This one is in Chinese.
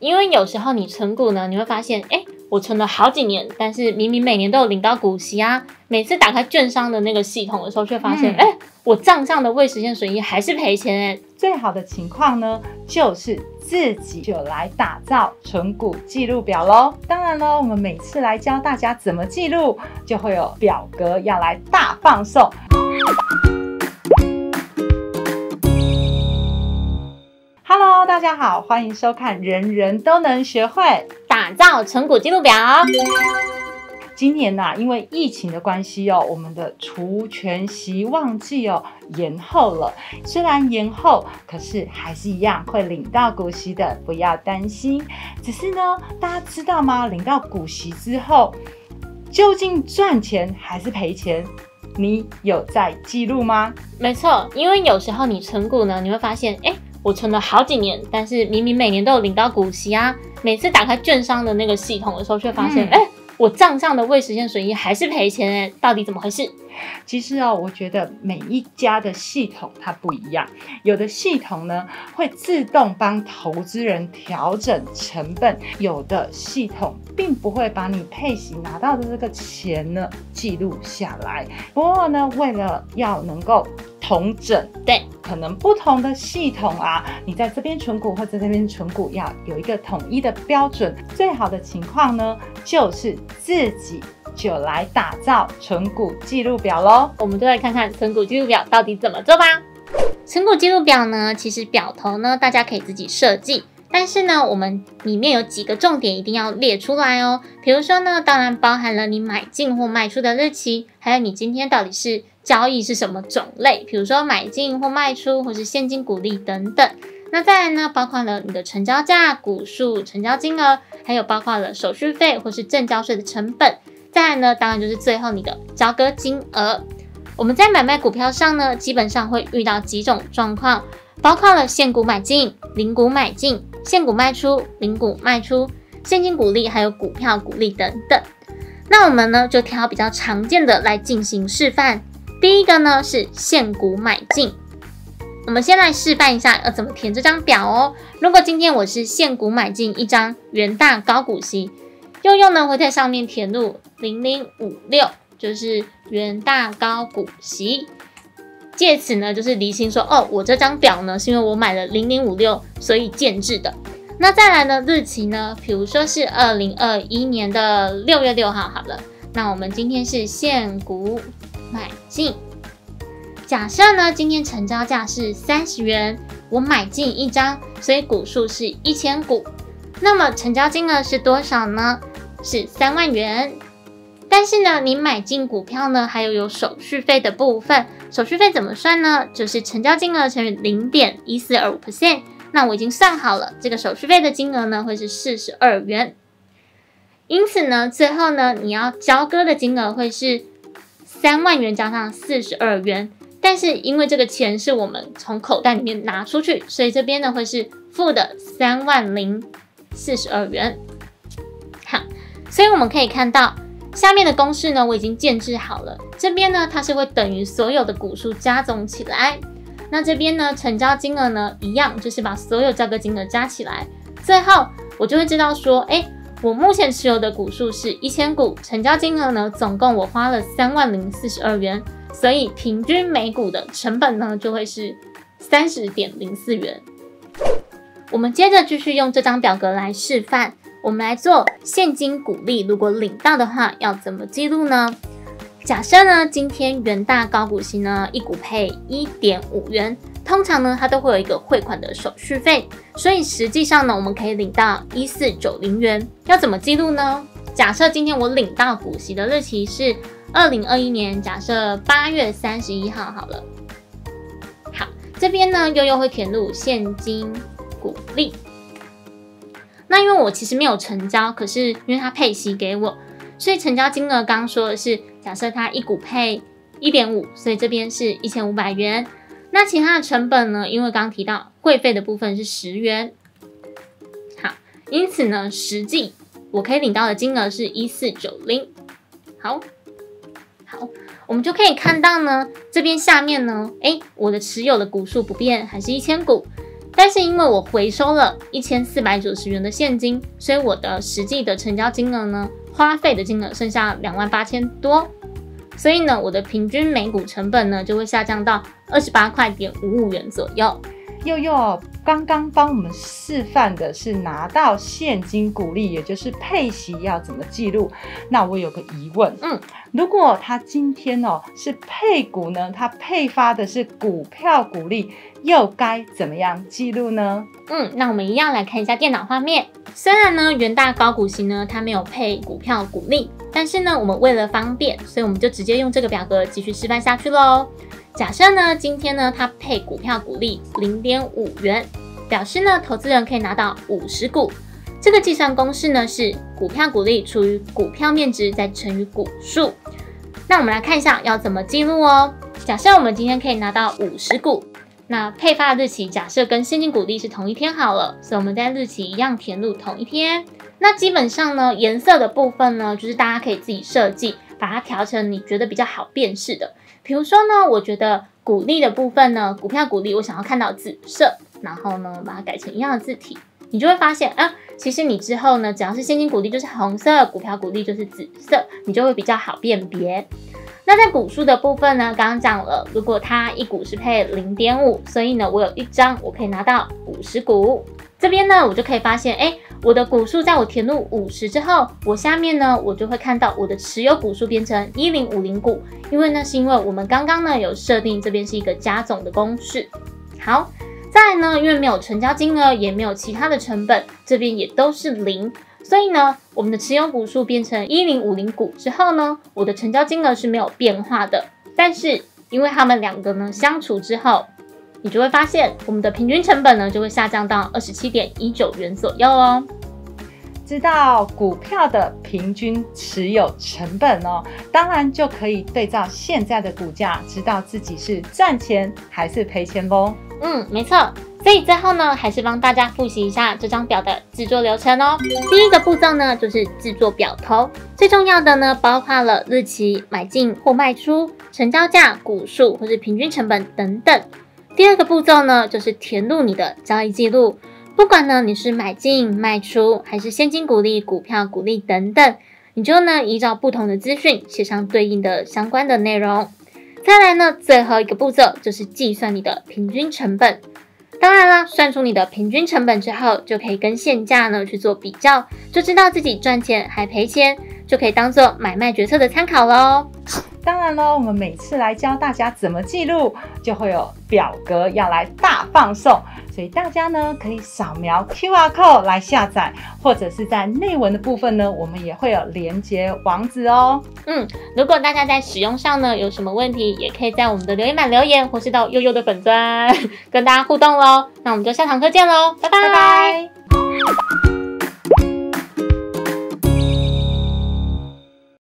因为有时候你存股呢，你会发现，我存了好几年，但是明明每年都有领到股息啊，每次打开券商的那个系统的时候，却发现，我账上的未实现损益还是赔钱最好的情况呢，就是自己就来打造存股记录表咯。当然咯，我们每次来教大家怎么记录，就会有表格要来大放送。Hello， 大家好，欢迎收看人人都能学会打造存股记录表。 今年因为疫情的关系我们的除权息旺季延后了。虽然延后，可是还是一样会领到股息的，不要担心。只是呢，大家知道吗？领到股息之后，究竟赚钱还是赔钱？你有在记录吗？ 没错，因为有时候你存股呢，你会发现，我存了好几年，但是明明每年都有领到股息啊，每次打开券商的那个系统的时候，却发现，我账上的未实现损益还是赔钱到底怎么回事？ 其实我觉得每一家的系统它不一样，有的系统呢会自动帮投资人调整成本，有的系统并不会把你配息拿到的这个钱呢记录下来。不过呢，为了要能够统整， 对， 可能不同的系统你在这边存股或者这边存股要有一个统一的标准。最好的情况呢，就是自己就来打造存股记录表咯。 我们就来看看存股记录表到底怎么做吧。存股记录表呢，其实表头呢大家可以自己设计，但是呢我们里面有几个重点一定要列出来哦。比如说呢，当然包含了你买进或卖出的日期，还有你今天到底是交易是什么种类，比如说买进或卖出或是现金股利等等。那再来呢，包括了你的成交价、股数、成交金额，还有包括了手续费或是证交税的成本。再来呢，当然就是最后你的交割金额。我们在买卖股票上呢，基本上会遇到几种状况，包括了现股买进、零股买进、现股卖出、零股卖出、现金股利，还有股票股利等等。那我们呢，就挑比较常见的来进行示范。第一个呢是现股买进，我们先来示范一下要怎么填这张表哦。如果今天我是现股买进一张元大高股息，悠悠呢会在上面填入0056，就是元大高股息，借此呢就是厘清说，我这张表呢是因为我买了0056所以建制的。那再来呢，日期呢，比如说是2021年的6月6号好了。那我们今天是现股买进，假设呢今天成交价是30元，我买进一张，所以股数是1000股，那么成交金额是多少呢？是3万元。但是呢，你买进股票呢，还有手续费的部分，手续费怎么算呢？就是成交金额乘以 0.1425%。那我已经算好了，这个手续费的金额呢会是42元。因此呢，最后呢，你要交割的金额会是3万元加上42元。但是因为这个钱是我们从口袋里面拿出去，所以这边呢会是负的30042元。好，所以我们可以看到下面的公式呢，我已经建制好了。这边呢，它是会等于所有的股数加总起来。那这边呢，成交金额呢一样，就是把所有交割金额加起来。最后我就会知道说，我目前持有的股数是1000股，成交金额呢总共我花了30042元，所以平均每股的成本呢就会是30.04元。我们接着继续用这张表格来示范。我们来做现金股利，如果领到的话要怎么记录呢？假设呢今天元大高股息呢一股配 1.5 元，通常呢它都会有一个汇款的手续费，所以实际上呢我们可以领到1490元。要怎么记录呢？假设今天我领到股息的日期是2021年，假设8月31号好了。好，这边呢悠悠会填入现金股利。那因为我其实没有成交，可是因为它配息给我，所以成交金额刚刚说的是，假设它一股配 1.5， 所以这边是1500元。那其他的成本呢，因为刚刚提到会费的部分是10元。好，因此呢，实际我可以领到的金额是1490。好，我们就可以看到呢，这边下面呢，我的持有的股数不变，还是1000股。 但是因为我回收了1490元的现金，所以我的实际的成交金额呢，花费的金额剩下28000多，所以呢，我的平均每股成本呢就会下降到28.55块左右。 佑佑刚刚帮我们示范的是拿到现金股利，也就是配息要怎么记录。那我有个疑问，如果他今天是配股呢，他配发的是股票股利，又该怎么样记录呢？ 那我们一样来看一下电脑画面。虽然呢元大高股息呢它没有配股票股利，但是呢我们为了方便，所以我们就直接用这个表格继续示范下去咯。假设呢今天呢它配股票股利 0.5 元，表示呢投资人可以拿到50股。这个计算公式呢是股票股利除以股票面值再乘以股数。那我们来看一下要怎么记录哦。假设我们今天可以拿到50股，那配发的日期假设跟现金股利是同一天好了，所以我们在日期一样填入同一天。那基本上呢颜色的部分呢就是大家可以自己设计，把它调成你觉得比较好辨识的。比如说呢，我觉得股利的部分呢，股票股利我想要看到紫色，然后呢把它改成一样的字体，你就会发现其实你之后呢，只要是现金股利就是红色，股票股利就是紫色，你就会比较好辨别。那在股数的部分呢，刚刚讲了，如果它一股是配 0.5， 所以呢我有一张我可以拿到50股。这边呢我就可以发现我的股数在我填入50之后，我下面呢我就会看到我的持有股数变成1050股，因为呢是因为我们刚刚呢有设定这边是一个加总的公式。好，再来呢因为没有成交金额，也没有其他的成本，这边也都是0，所以呢我们的持有股数变成1050股之后呢，我的成交金额是没有变化的。但是因为他们两个呢相除之后，你就会发现我们的平均成本呢就会下降到27.19元左右哦。 知道股票的平均持有成本当然就可以对照现在的股价，知道自己是赚钱还是赔钱咯。 没错。所以最后呢，还是帮大家复习一下这张表的制作流程哦。第一个步骤呢，就是制作表头，最重要的呢，包括了日期、买进或卖出、成交价、股数或是平均成本等等。第二个步骤呢，就是填入你的交易记录，不管呢你是买进、卖出，还是现金股利、股票股利等等，你就呢依照不同的资讯写上对应的相关的内容。再来呢，最后一个步骤就是计算你的平均成本。当然啦，算出你的平均成本之后，就可以跟现价呢去做比较，就知道自己赚钱还赔钱，就可以当做买卖决策的参考咯。 当然咯，我们每次来教大家怎么记录，就会有表格要来大放送，所以大家呢可以扫描 QR code 来下载，或者是在内文的部分呢，我们也会有连结网址哦。 如果大家在使用上呢有什么问题，也可以在我们的留言板留言，或是到悠悠的粉专跟大家互动咯。那我们就下堂课见咯，拜拜。